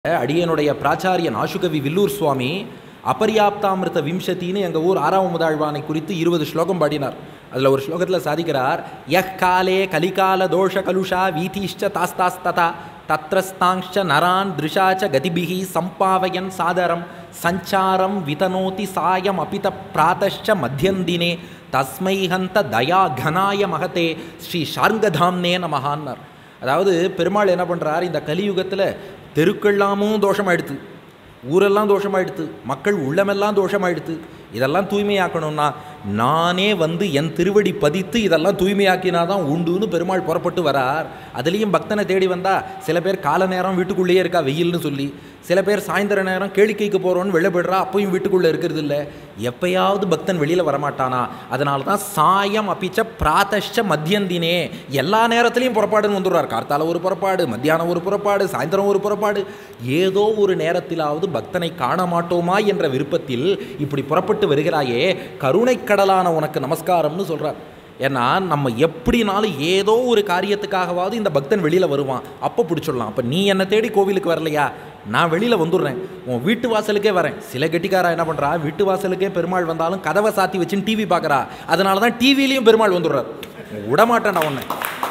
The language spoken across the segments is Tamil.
அடியனுடைய பிராச்சாரியன் ஆசுகவி வில்லூர் சுவாமி அபர்யாப்தாமிருத விம்சத்தின்னு எங்கள் ஊர் ஆறாம் முதல்வானை குறித்து 20 ஸ்லோகம் பாடினார். அதில் ஒரு ஸ்லோகத்தில் சாதிக்கிறார், யஹ் காலே கலிகால தோஷ கலுஷா வீதிஷ்ட தாஸ்தாஸ்ததா தத்ரஸ்தாங்ஷ நரான் திருஷாச்ச கதிபிஹி சம்பாவயன் சாதரம் சஞ்சாரம் விதனோதி சாயம் அபித பிராதஷ்ச மத்தியந்தினே தஸ்மை ஹந்த தயா கனாய மகதே ஸ்ரீ ஷார்ங்கதாம்னே நமஹான்னார். அதாவது பெருமாள் என்ன பண்ணுறார், இந்த கலியுகத்தில் தெருக்கெல்லாமும் தோஷமாயிடுத்து, ஊரெல்லாம் தோஷமாயிடுத்து, மக்கள் உள்ளமெல்லாம் தோஷமாயிடுத்து. இதெல்லாம் தூய்மையாக்கணும்னா நானே வந்து என் திருவடி பதித்து இதெல்லாம் தூய்மையாக்கினாதான் உண்டுன்னு பெருமாள் புறப்பட்டு வரார். அதுலேயும் பக்தனை தேடி வந்தால் சில பேர் கால நேரம் வீட்டுக்குள்ளேயே இருக்கா வெயில்னு சொல்லி, சில பேர் சாயந்தர நேரம் கேளிக்கைக்கு போகிறோன்னு வெளில போய்ட்றா, அப்பயும் வீட்டுக்குள்ளே இருக்கிறது இல்லை. எப்பயாவது பக்தன் வெளியில் வரமாட்டானா? அதனால தான் சாயம் அப்பிச்ச பிராதஷ்ச மத்தியந்தினே, எல்லா நேரத்துலையும் புறப்பாடுன்னு வந்துடுறார். கார்த்தால ஒரு புறப்பாடு, மத்தியானம் ஒரு புறப்பாடு, சாயந்தரம் ஒரு புறப்பாடு. ஏதோ ஒரு நேரத்திலாவது பக்தனை காண மாட்டோமா என்ற விருப்பத்தில் இப்படி புறப்பட்டு வருகிறாயே, கருணை கடலான உனக்கு நமஸ்காரம்னு சொல்கிறார். ஏன்னா நம்ம எப்படினாலும் ஏதோ ஒரு காரியத்துக்காகவாவது இந்த பக்தன் வெளியில் வருவான், அப்போ பிடிச்சிடலாம். அப்போ நீ என்னை தேடி கோவிலுக்கு வரலையா, நான் வெளியில் வந்துடுறேன், உன் வீட்டு வாசலுக்கே வரேன். சில கெட்டிக்காரா என்ன பண்ணுறா, வீட்டு வாசலுக்கே பெருமாள் வந்தாலும் கதவை சாத்தி வச்சுன்னு டிவி பார்க்குறா. அதனால தான் டிவிலையும் பெருமாள் வந்துடுறார். விடமாட்டேன்டா உன்னை.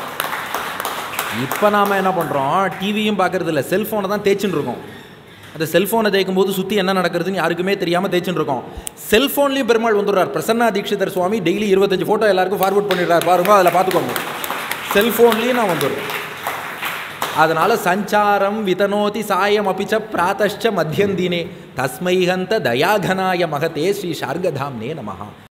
இப்போ நாம் என்ன பண்ணுறோம், டிவியும் பார்க்குறது இல்லை, செல்ஃபோனை தான் தேய்ச்சின்னு இருக்கோம். அந்த செல்ஃபோனை தேய்க்கும் போது சுற்றி என்ன நடக்கிறதுன்னு யாருக்குமே தெரியாமல் தேய்ச்சின்னு இருக்கோம். செல்ஃபோன்லேயும் பெருமாள் வந்துடுறார். பிரசன்னா தீட்சிதர் சுவாமி டெய்லி 25 ஃபோட்டோ எல்லாருக்கும் ஃபார்வர்ட் பண்ணிடுறார், பாருங்க, அதில் பார்த்துக்கோங்க. செல்ஃபோன்லேயும் நான் வந்துடுறேன். அதனால் சஞ்சாரம் விதனோதி சாயம் அப்பிச்ச பிராதஷ்ச மத்தியந்தினே தஸ்மை ஹந்த தயாகனாய மகதே ஸ்ரீ ஷார்ங்கதாம்னே நமஹா.